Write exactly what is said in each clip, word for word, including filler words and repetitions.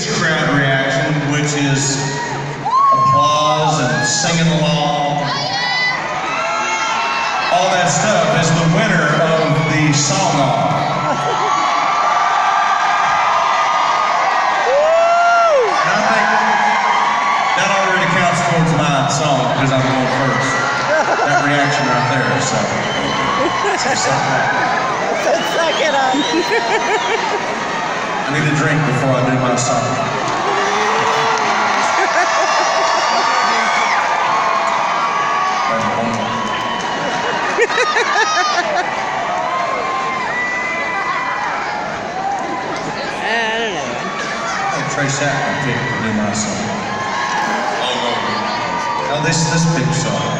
biggest crowd reaction, which is applause and singing along, all that stuff, is the winner of the song-off. And I think that already counts towards my song because I'm going first. That reaction right there, so. so suck it up. I need a drink before I do my song. I don't know. Hey, Trace Chapman picked to do my song. Oh, no. Oh, this, this big song.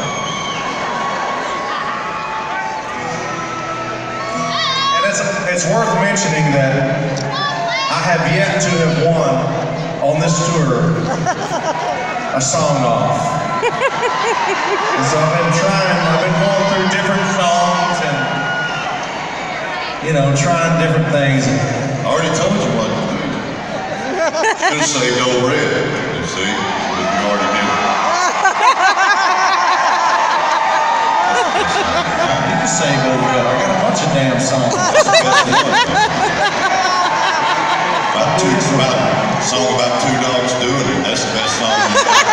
And it's, it's worth mentioning that I have yet to have won on this tour a song off. And so I've been trying, I've been going through different songs and, you know, trying different things. I already told you what to do. Should have saved old Red, you see, but you already did it. You can save old Red. I got a bunch of damn songs. About two, about a song about two dogs doing it. That's the best song.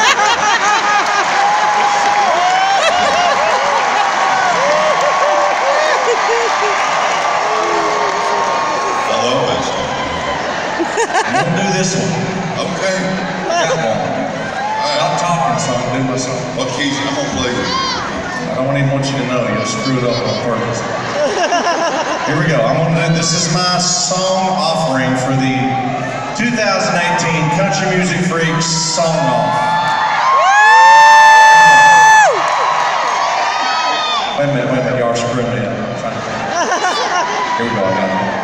I love that song. I'm gonna do this one. Okay. That one. Stop talking, so I can do my song. Well, Keith, I'm gonna play with you. I don't even want you to know. You'll screw it up on purpose. Here we go. I'm gonna do, this is my song offering for the two thousand eighteen Country Music Freaks Song Off. Wait a minute, wait a minute, y'all are screwing me up. Here we go, I got it.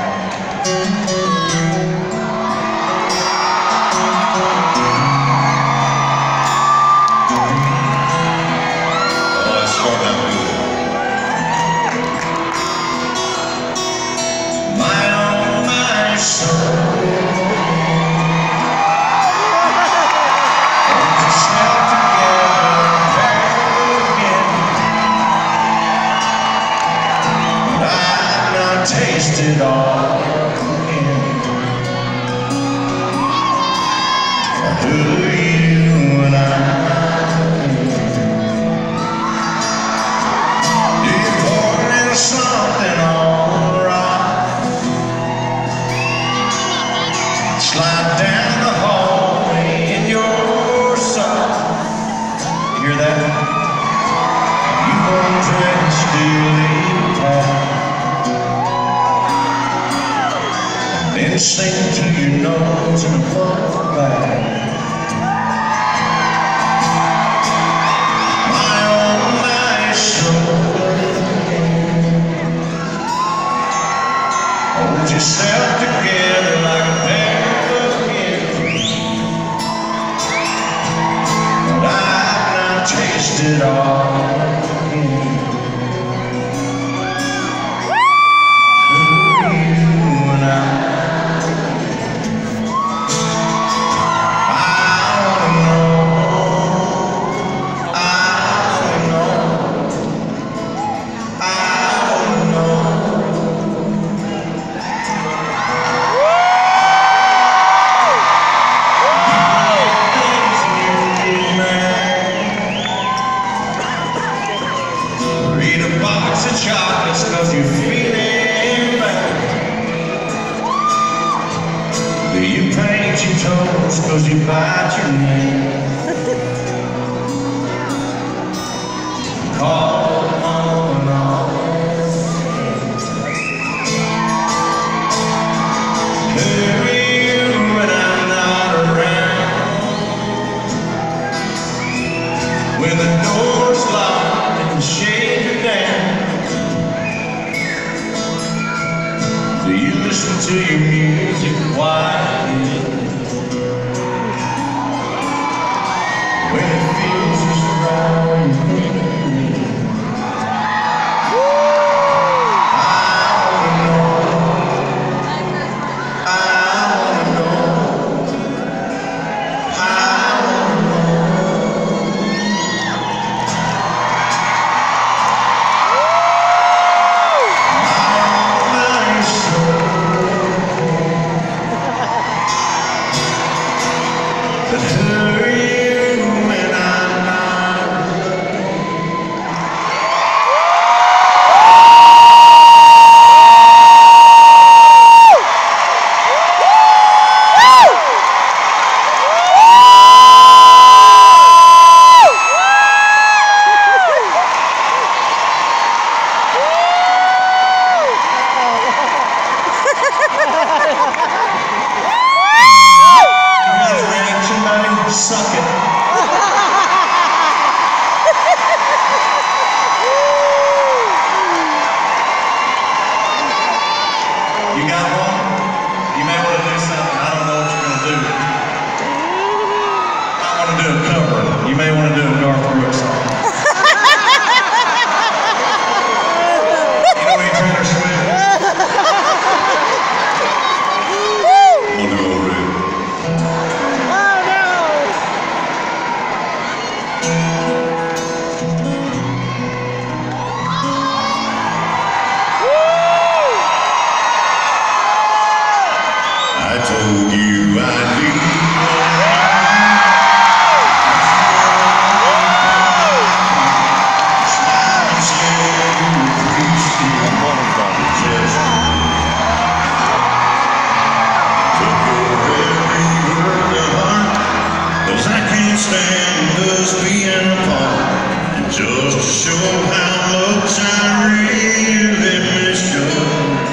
Oh, it's starting out good. My own, my soul. Tasted all again. For who you and I. Do you pour a little something on right? Slide down the hallway in your side. You hear that? You won't dress still tight. Then sing to your nose in a full bag. My own maestro. Hold yourself together like a pair of hands. But I've not tasted all again. Who you and I. Chocolates cause you're feeling bad. Do you paint your toes cause you bite your nails? Call on and on. Who are you when I'm not around? When the door's locked and the shades are down. Do you listen to your music quietly? But who are you when I'm not? Suck it. You got one? You may want to do something. I don't know what you're going to do. I want to do a cover. You may want to do a Garth Brooks song. You know any Taylor Swift? I'll do it already. I told you I'd do smile and say you appreciate one of my possessions. Took your every word to heart, 'cause I can't stand us being apart. And just to show how much I really miss you,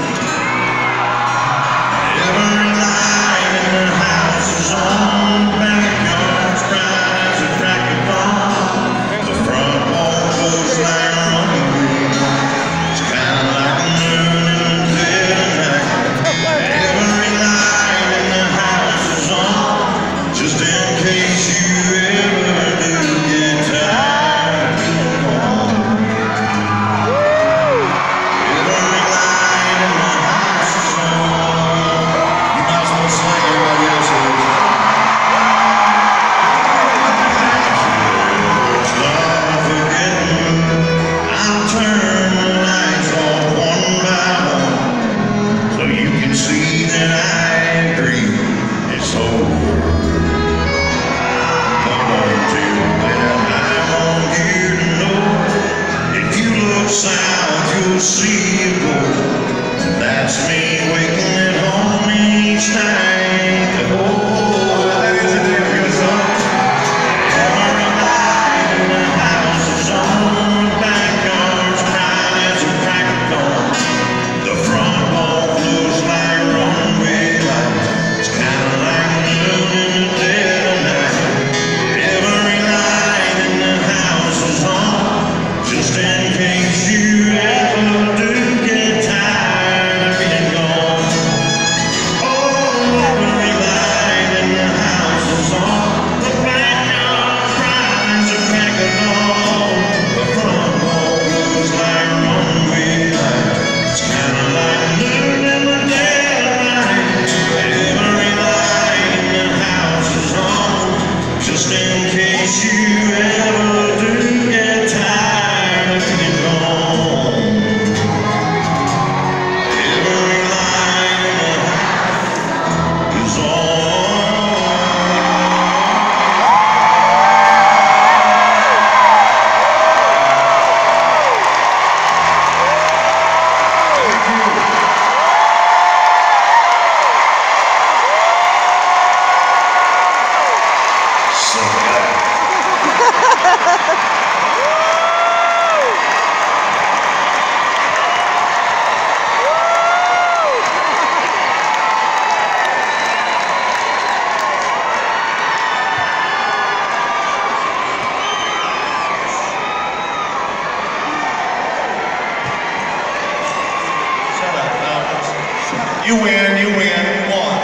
You win, you win, one.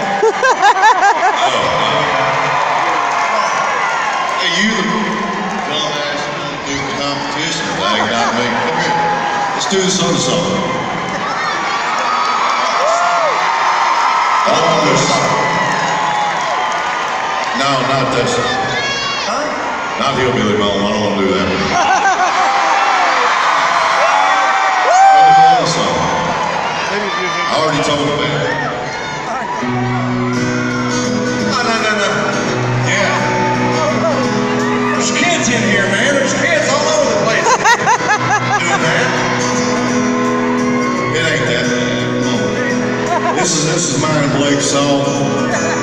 Oh, hey, you the dumbass do the competition, dang, not me. Come here. Let's do this other song. All on this song. No, not this song. Huh? Not Hillbilly Bone. I don't want to do that. I'll do another song. I already told the band. No, no, no, no. Yeah. This is this is mine and Blake's song.